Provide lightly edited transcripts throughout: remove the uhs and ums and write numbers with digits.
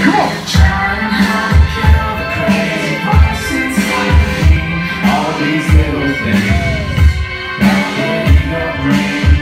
Come on. All these little things that the ego brings.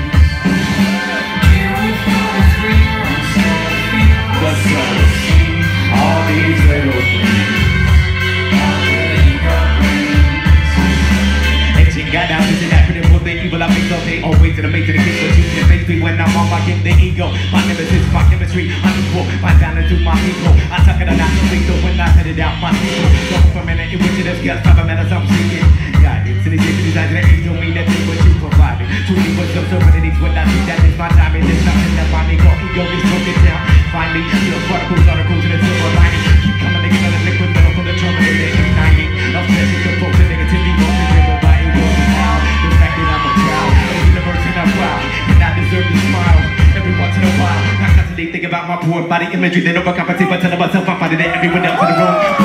But so all these little things that the ego brings. Etching got out is an acronym for the evil I make so they always to the mate to the kids. But you can face me when I'm on my game, the ego. My nemesis, my chemistry, unequal. My down into my ego. I tuck it a natural lethal when I set it out my ego. Don't for a minute, it was it has got 5 minutes I'm seeking. God, it's in these eyes that ain't don't mean that they what you provided. Truly was so many needs when I see that it's my time and it's something that finally got ego is broken down. Finally, your particles in the silver lining. Keep coming together, liquid metal from the terminator igniting. Obsessing the folks and negativity won't be driven by ego. The fact that I'm a child of the universe and I'm proud, and I deserve to smile every once in a while. I constantly think about my poor body imagery, they overcompensate, but telling myself I'm fighting it. Everyone else in the room